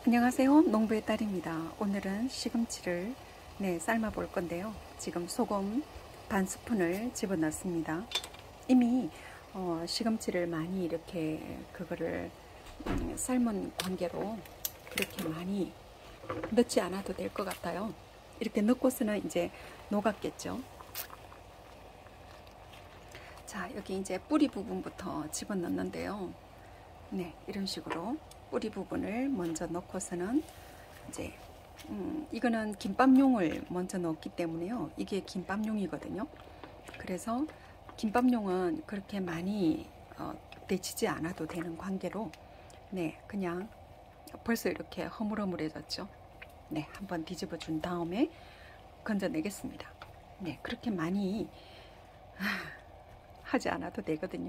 안녕하세요. 농부의 딸입니다. 오늘은 시금치를 삶아 볼 건데요. 지금 소금 반 스푼을 집어넣습니다. 이미 시금치를 많이 이렇게 그거를 삶은 관계로 그렇게 많이 넣지 않아도 될 것 같아요. 이렇게 넣고서는 이제 녹았겠죠. 자, 여기 이제 뿌리 부분부터 집어넣는데요. 네, 이런 식으로 뿌리 부분을 먼저 넣고서는 이제 이거는 김밥용을 먼저 넣었기 때문에요. 이게 김밥용이거든요. 그래서 김밥용은 그렇게 많이 데치지 않아도 되는 관계로 네, 그냥 벌써 이렇게 허물허물해졌죠. 네, 한번 뒤집어 준 다음에 건져내겠습니다. 네, 그렇게 많이 하지 않아도 되거든요.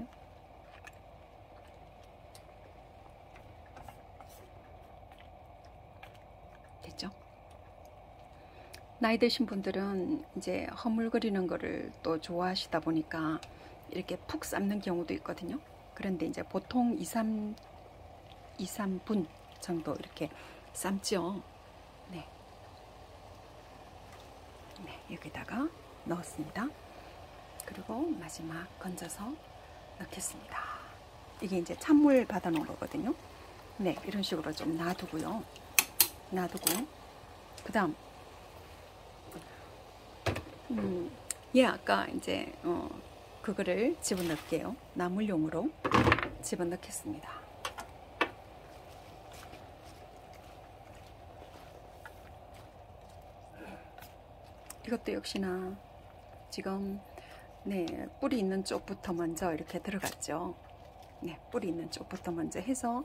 됐죠? 나이 드신 분들은 이제 허물거리는 거를 또 좋아하시다 보니까 이렇게 푹 삶는 경우도 있거든요. 그런데 이제 보통 2, 3분 정도 이렇게 삶죠. 네. 네, 여기다가 넣었습니다. 그리고 마지막 건져서 넣겠습니다. 이게 이제 찬물 받아 놓은 거거든요. 네, 이런 식으로 좀 놔두고요. 그 다음 아까 이제 그거를 집어넣을게요. 나물용으로 집어넣겠습니다. 이것도 역시나 지금 네, 뿌리 있는 쪽부터 먼저 이렇게 들어갔죠. 네, 뿌리 있는 쪽부터 먼저 해서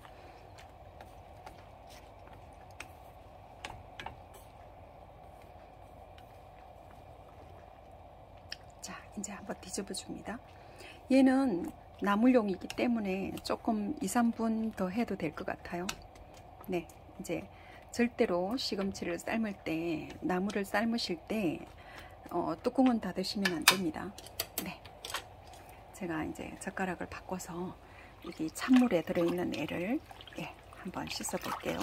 자, 이제 한번 뒤집어 줍니다. 얘는 나물용이기 때문에 조금 2, 3분 더 해도 될 것 같아요. 네, 이제 절대로 시금치를 삶을 때, 나물을 삶으실 때 뚜껑은 닫으시면 안 됩니다. 네, 제가 이제 젓가락을 바꿔서 여기 찬물에 들어있는 애를 한번 씻어 볼게요.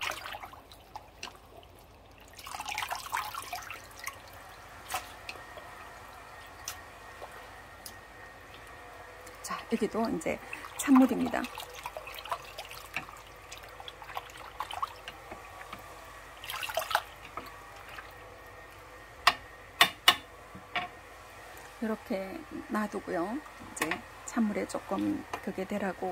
자, 여기도 이제 찬물입니다. 이렇게 놔두고요. 이제 찬물에 조금 그게 되라고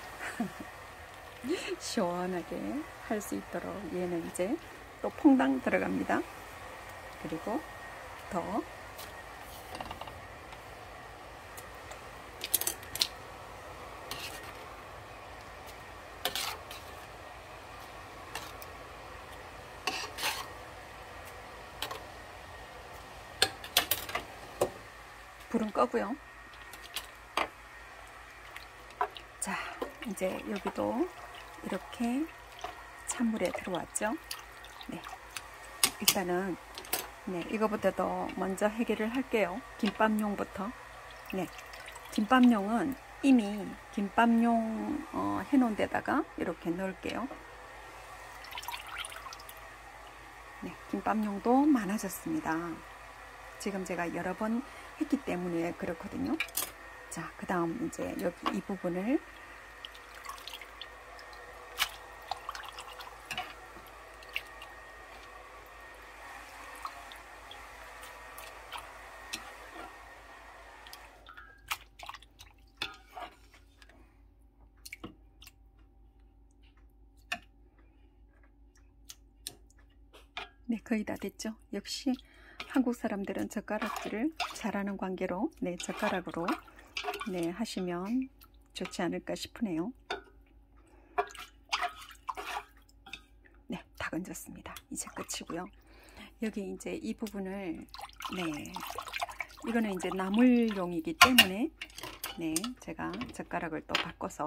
시원하게 할 수 있도록 얘는 이제 또 퐁당 들어갑니다. 그리고 더 불은 꺼고요. 자, 이제 여기도 이렇게 찬물에 들어왔죠. 네, 일단은 네, 이거부터 더 먼저 해결을 할게요. 김밥용부터. 네, 김밥용은 이미 김밥용 해놓은 데다가 이렇게 넣을게요. 네, 김밥용도 많아졌습니다. 지금 제가 여러 번 했기 때문에 그렇거든요. 자, 그 다음 이제 여기 이 부분을 네, 거의 다 됐죠. 역시 한국 사람들은 젓가락질을 잘하는 관계로 네, 젓가락으로 네, 하시면 좋지 않을까 싶으네요. 네, 다 건졌습니다. 이제 끝이고요. 여기 이제 이 부분을 네, 이거는 이제 나물용이기 때문에 네, 제가 젓가락을 또 바꿔서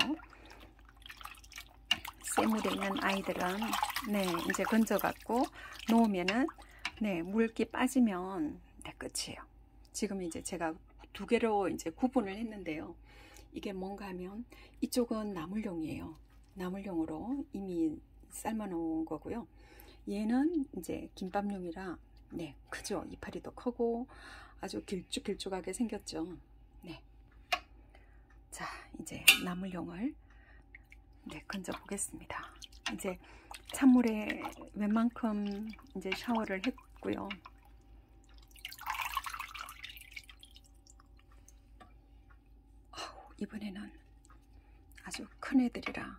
센 물에 있는 아이들은 네, 이제 건져갖고 놓으면은 네, 물기 빠지면 네, 끝이에요. 지금 이제 제가 두 개로 이제 구분을 했는데요. 이게 뭔가 하면 이쪽은 나물용이에요. 나물용으로 이미 삶아 놓은 거고요. 얘는 이제 김밥용이라 네, 크죠. 이파리 더 크고 아주 길쭉길쭉하게 생겼죠. 네. 자, 이제 나물용을 네, 건져 보겠습니다. 이제 찬물에 웬만큼 이제 샤워를 했고요. 이번에는 아주 큰 애들이라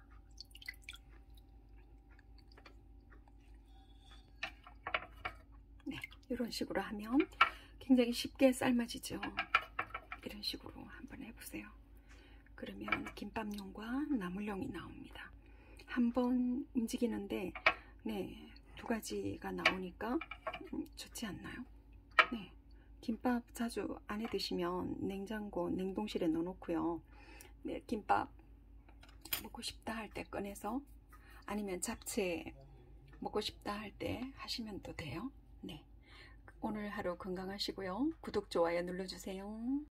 네, 이런 식으로 하면 굉장히 쉽게 삶아지죠. 이런 식으로 한번 해보세요. 그러면 김밥용과 나물용이 나옵니다. 한번 움직이는데 네, 두 가지가 나오니까 좋지 않나요? 네, 김밥 자주 안 해 드시면 냉장고 냉동실에 넣어 놓고요. 네, 김밥 먹고 싶다 할 때 꺼내서 아니면 잡채 먹고 싶다 할 때 하시면 또 돼요. 네, 오늘 하루 건강하시고요. 구독, 좋아요 눌러주세요.